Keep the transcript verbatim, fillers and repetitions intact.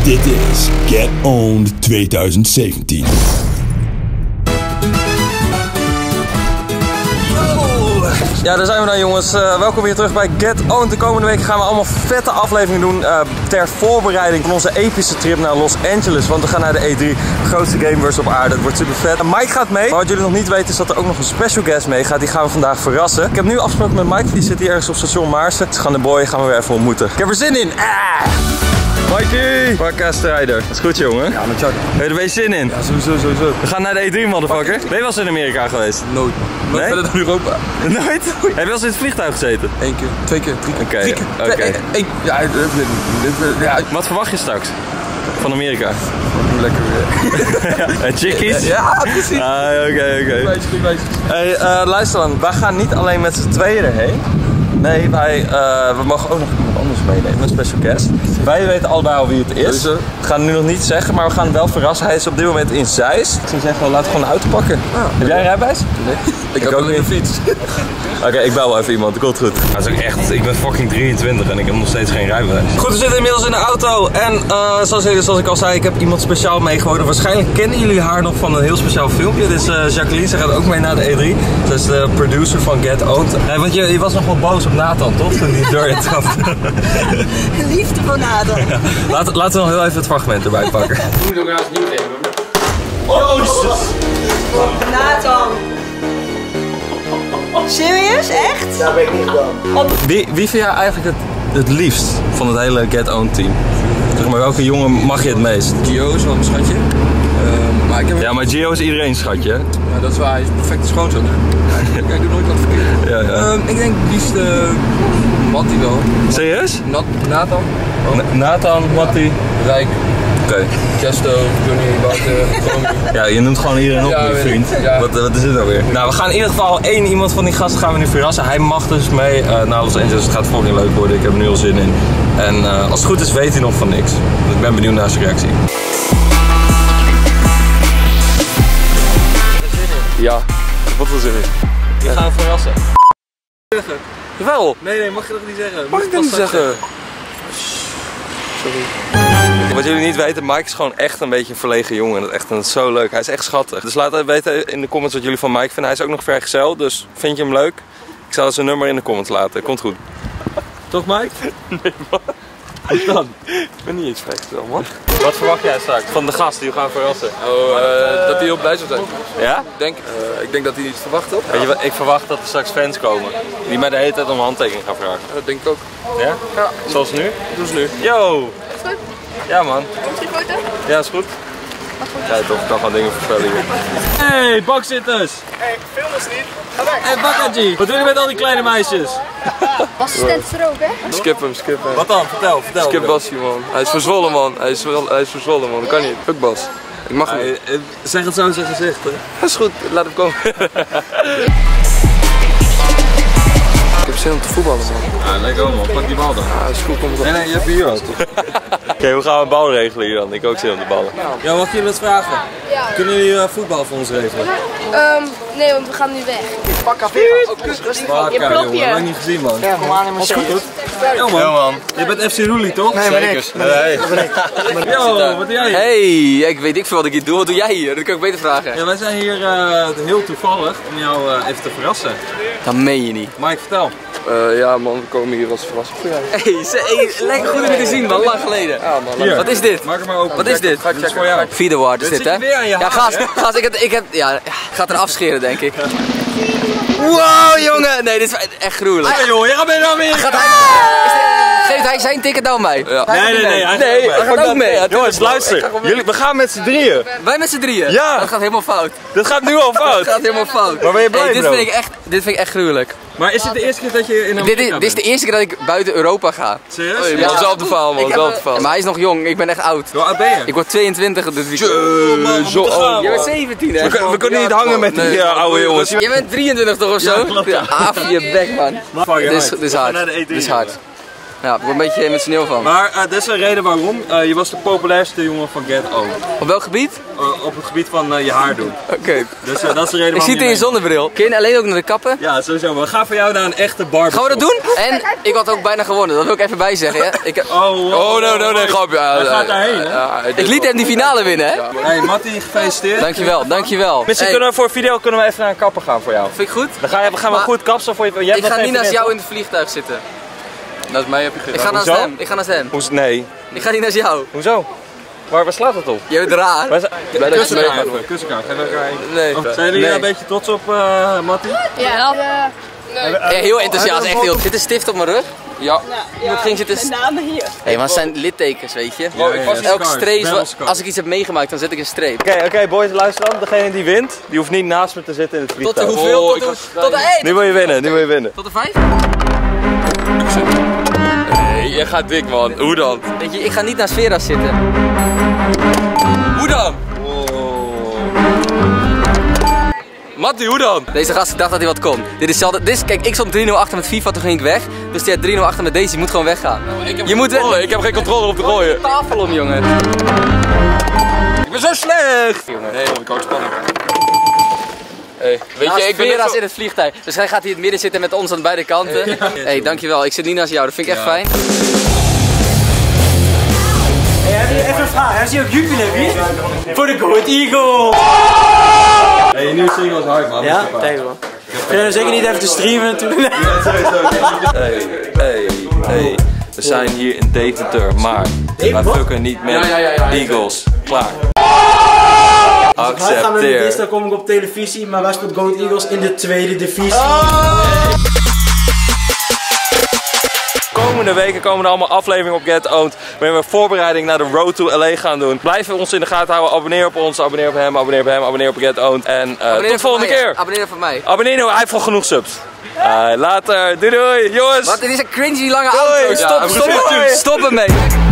Dit is Get Owned twintig zeventien. Ja, daar zijn we dan jongens. Uh, welkom weer terug bij Get Owned. De komende week gaan we allemaal vette afleveringen doen uh, ter voorbereiding van onze epische trip naar Los Angeles. Want we gaan naar de E drie, de grootste gameverse op aarde. Het wordt super vet. En Mike gaat mee. Maar wat jullie nog niet weten is dat er ook nog een special guest mee gaat. Die gaan we vandaag verrassen. Ik heb nu afgesproken met Mike. Die zit hier ergens op station Maarsen. Dus gaan de boy gaan we weer even ontmoeten. Ik heb er zin in. Ah! Mikey! Podcastrijder. Dat is goed jongen. Ja, met jou. Heb je er weer zin in? Ja, sowieso, sowieso. We gaan naar de E drie, motherfucker. Ben je wel eens in Amerika geweest? Nooit. Nooit verder dan Europa. Nooit? Nooit? Heb je wel eens in het vliegtuig gezeten? Eén keer, twee keer, drie keer. Oké. Drie keer. Okay. Okay. Eén. Ja, ja. Wat verwacht je straks van Amerika? Lekker weer. En chickies? Ja, precies. Ah, oké, oké. Meisjes, meisjes. Hey, uh, luister dan. Wij gaan niet alleen met z'n tweeën erheen. Nee, wij, uh, we mogen ook nog iemand anders meenemen, een special guest. Wij weten allebei al wie het is. We gaan het nu nog niet zeggen, maar we gaan hem wel verrassen. Hij is op dit moment in Zeist. Ik zou zeggen, laten we gewoon een auto pakken. Ah, heb jij een rijbewijs? Nee. Ik, ik heb alleen een fiets. Oké, okay, ik bel wel even iemand, dat komt goed. Dat is ook echt, ik ben fucking drieëntwintig en ik heb nog steeds geen rijbewijs. Goed, we zitten inmiddels in de auto en uh, zoals, zoals ik al zei, ik heb iemand speciaal meegenomen. Waarschijnlijk kennen jullie haar nog van een heel speciaal filmpje. Dit is uh, Jacqueline, ze gaat ook mee naar de E drie. Ze is de producer van Get Owned. Hey, want je, je was nog wel boos op Nathan, toch? Toen die deur in trapte. Liefde voor Nathan. Ja. Laten, laten we nog heel even het fragment erbij pakken. Moet ook haast niet even. Oh, shit. Nathan. Serieus? Echt? Dat ben ik niet gedaan. Wie, wie vind jij eigenlijk het, het liefst van het hele Get Owned team? Zeg maar, welke jongen mag je het meest? Gio is wel een schatje. Uh, maar ik heb... Ja, maar Gio is iedereen schatje, hè? Ja, dat is waar. Hij is een perfecte schoonzoon. Kijk, ik doe nooit wat verkeerd. Ja, ja. Uh, ik denk het liefst uh, Matti wel. Serieus? Nat Nathan. Oh. Nathan, Matti. Rijk. Oké. Okay. Chesto, Johnny, Wouter, ja, je noemt gewoon iedereen op, ja, je vriend. Ja. Wat, wat is dit nou weer? Nou, we gaan in ieder geval één iemand van die gasten gaan we nu verrassen. Hij mag dus mee uh, naar Los Angeles. Het gaat fucking leuk worden. Ik heb er nu al zin in. En uh, als het goed is weet hij nog van niks. Dus ik ben benieuwd naar zijn reactie. Ja, wat voor zin in? Die gaan we verrassen. Zeggen. Jawel. Nee, nee, mag je dat niet zeggen? Mag ik dat niet zeggen? Sorry. Wat jullie niet weten, Mike is gewoon echt een beetje een verlegen jongen. Dat is echt een, zo leuk. Hij is echt schattig. Dus laat even weten in de comments wat jullie van Mike vinden. Hij is ook nog vrijgezel, dus vind je hem leuk? Ik zal zijn nummer in de comments laten. Komt goed. Toch Mike? Nee man. Wat dan? Ik ben niet eens vrijgezel man. Wat verwacht jij straks van de gast die we gaan verrassen? Oh, uh, dat hij heel blij zou zijn. Ja? Denk, uh, ik denk dat hij iets verwacht had. Weet je wat, ik verwacht dat er straks fans komen. Die mij de hele tijd om een handtekening gaan vragen. Ja, dat denk ik ook. Ja? Ja. Zoals nu? Dat is nu. Yo! Is goed? Ja man. Komt die foto? Ja, is goed. Ja toch, ik kan gewoon dingen vertellen hier. Hey, bakzitters! Hey, film is niet. Ga weg. Hey, Bakkaji! Wat doe je met al die kleine meisjes? Assistent is er ook, hè? Skip hem, skip hem. Wat dan? Vertel, vertel. Skip Bassie man. Hij is verzwollen man. Hij is, wel, hij is verzwollen man. Dat kan niet. Fuck Bas. Ik mag hem niet. Hey, zeg het zo in zijn gezicht, hè. Dat is goed. Laat hem komen. Ik heb zin om te voetballen man. Ja, lekker man. Pak die bal dan. Ja, is goed. Kom op. Nee, nee, je hebt hier ook. Oké, okay, hoe gaan we een bal regelen hier dan? Ik heb ook zin om de ballen. Ja, mag ik jullie wat vragen? Ja. Kunnen jullie uh, voetbal voor ons regelen? Um, nee, want we gaan nu weg. Pak café. Ook rustig. Fuck, jongen. Lang niet gezien man. Ja, kom aan in mijn Goed, goed. Ja man. Ja, man. Je bent F C Roelie toch? Nee, maar niks. Nee. Yo, wat doe jij hier? Hey, ik weet ik veel wat ik hier doe. Wat doe jij hier? Dat kan ik beter vragen. Ja, wij zijn hier uh, heel toevallig om jou uh, even te verrassen. Dat meen je niet. Mike, vertel. Uh, ja man, we komen hier als verrassing voor jou. Hey, ze, hey, lekker goed om je te zien man, lang geleden. Ja man. Hier. Wat is dit? Maak hem maar open. Wat is dit? Dit is voor jou. Feed Award is Dit dit, hè? zit weer aan je Ja, haar, gaas, hè? gaas, ik heb, ik heb, ja, ik ga het eraf scheren denk ik. Wow, jongen! Nee, dit is echt gruwelijk. Hey joh, je gaat mee naar Amerika. Gaat hij, is dit- geeft hij zijn ticket dan mij? Ja. Nee, nee, nee. Hij Nee, hij gaat ook mee. Jongens, luister. Jullie, we gaan met z'n drieën. Wij met z'n drieën? Ja. Dat gaat helemaal fout. Dit gaat nu al Dat fout. gaat helemaal fout. Maar ben je blij, hey, dit, bro? vind ik echt, dit vind ik echt gruwelijk. Maar is dit de eerste keer dat je in Amerika Dit is, dit is de bent? eerste keer dat ik buiten Europa ga. Serieus? Hey, Ja. man, zelfde verhaal man, Ik heb, zelfde eh, verhaal. maar hij is nog jong, ik ben echt oud. Hoe oud ben je? Ik word tweeëntwintig dit weekend. Oh, man, we zo moeten gaan, oud. Jij man. bent zeventien hè? We, kunnen- we kunnen niet hangen met die Nee, uh, oude jongens. Jij bent drieëntwintig toch of zo? Ja, klopt, ja. Af je bek man. Fuck, Dit is, right. dit is We gaan hard. naar de E drie, Dit is hard. Ja, ik word een beetje emotioneel van. Maar uh, dit is een reden waarom. Uh, je was de populairste jongen van Get Owned. Op welk gebied? Uh, op het gebied van uh, je haar doen. Oké. Okay. Dus uh, dat is de reden ik zie het in je zonnebril. Kun je alleen ook naar de kappen? Ja, sowieso. We gaan voor jou naar een echte barbershop. Gaan we dat doen? En ik had ook bijna gewonnen, dat wil ik even bij zeggen. Hè? Ik heb... Oh, oh, oh, nee, nee, nee, grapje. Ja, hij gaat daarheen, hè? Ja, ik liet hem die finale winnen, hè? Ja. Hey, Mattie, gefeliciteerd. Dankjewel, dankjewel. Misschien hey. kunnen we voor een video kunnen we even naar een kapper gaan voor jou. Vind ik goed? Dan ga je, we gaan maar, wel goed kapsel voor je. je ik ga niet naast jou in het vliegtuig zitten. Naast mij heb je geen. Ik ga naast Hoezo? hem. Ik ga naast hem. Hoezo? Nee. Ik ga niet naast jou. Hoezo? Waar, waar slaat het op? Je bent raar. Kussen elkaar even. Kussen elkaar. Geef elkaar een. Nee. Oh, zijn jullie nee. een beetje trots op uh, Mattie? Ja. ja. Nee. Ja, heel enthousiast, echt heel. Zit een stift op mijn rug? Ja. Iemand ging zitten. Mijn namen hier. Hé, maar het zijn littekens, weet je. Ja, ja, ja. Elke streep, als ik iets heb meegemaakt, dan zet ik een streep. Oké, okay, oké okay, boys, luister dan. Degene die wint, die hoeft niet naast me te zitten in het vliegtuig. Tot de hoeveel? Oh, tot, de, tot de één. Nu wil je winnen, nu wil je winnen. Tot de vijf? Nee, jij gaat dik, man. Hoe dan? Weet je, ik ga niet naast Veras zitten. Hoe dan? Mattie, hoe dan? Deze gast, ik dacht dat hij wat kon. Dit is zelden, dit is, kijk, ik stond drie nul achter met FIFA, toen ging ik weg. Dus die had drie nul achter met deze, je moet gewoon weggaan. Ik heb je moet controle, ik heb geen controle op de gooien. Tafel om, jongen. Ik ben zo slecht! Jongen, nee, ik hou spanning. Hey, weet naast je, ik ben Veras zo... in het vliegtuig. Dus hij gaat hier in het midden zitten met ons aan beide kanten. Hé, hey, dankjewel. Ik zit niet naast jou, dat vind ik echt ja. fijn. Hey, even een vraag, hebben ze hier ook Jupiler hier? Voor de Gold Eagle! Hey, je nieuwe single is hard, man. Ja, tegen man. Kun je zeker niet even te streamen natuurlijk? Ja, sowieso. Hey, hey, hey. We zijn hier in Deventer, maar wij fucken niet met ja, ja, ja, ja, ja. Eagles. Klaar. Accepteer. Gaan we dinsdag kom ik op televisie, maar wij spelen Gold Eagles in de tweede divisie. Oh! Komende weken komen er allemaal afleveringen op Get Owned, waarin we voorbereiding naar de Road to L A gaan doen. Blijf ons in de gaten houden, abonneer op ons, abonneer op hem, abonneer op hem, abonneer op Get Owned en uh, tot de volgende mij, keer. Ja. Abonneer voor mij. Abonneer nu, hij heeft al genoeg subs. Uh, later, doei doei, jongens! Wat, dit is een cringy lange doei. auto, stop, Ja, stop, stop, stop ermee!